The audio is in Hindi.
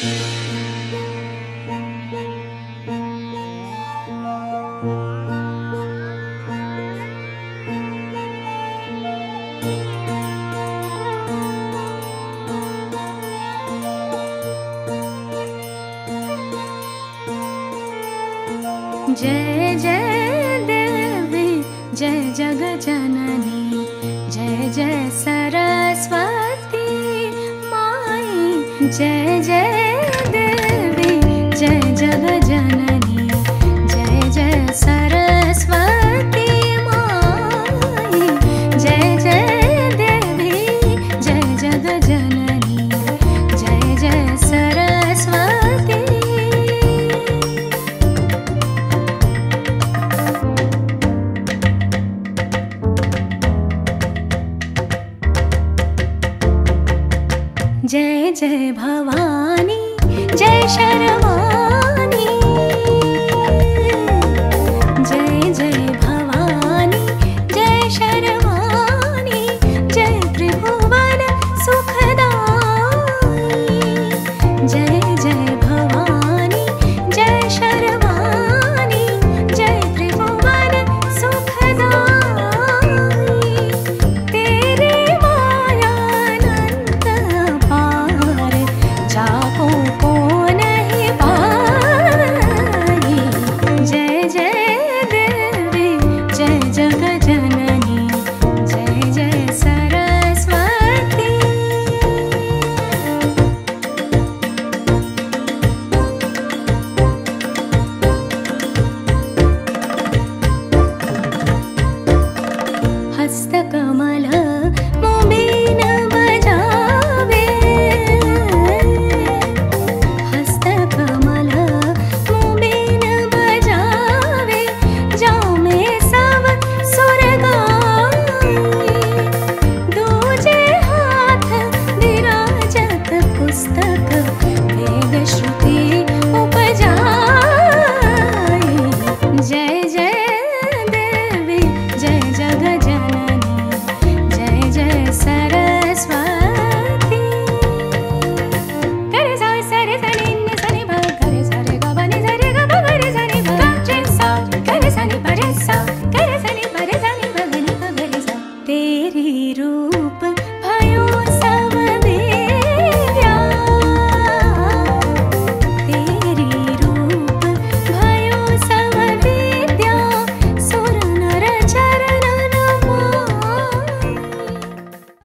जय जय देवी जय जगजननी, जय जय सरस्वती माई। जय जय देवी जय जगजननी, जय जय सरस्वती माई। जय जय देवी जय जगजननी, जय जय सरस्वती। जय जय भवानी जय शर्वाणी, जय जय भवानी जय शर्वाणी। जय त्रिभुवन सुखदाई, जय जय भवानी जय शर्वाणी। जय त्रिभुवन सुखदाई, तेरे मायानंद पार जाको को नहीं पाई। जय जय देवी जय जगजननी, जय जय सरस्वती। हस्तकमल मोबीन बजावे, हस्तकमल मोबीन बजावे। जाऊं मैं सब सुर गाई, दूजे हाथ विराजत पुस्तक वेद श्रुति उपजाई। जय जय देवी जय जगजननी, जय जय सरस्वती। करे सा सरे सनि नि सनि भ, करे सा रे ग ब नि सा रे ग ब ग रे सा नि भ ग रे सा। करे सा नि प रे सा, करे सा नि प रे सा नि भ ग नि भ ग रे सा। तेरी रूप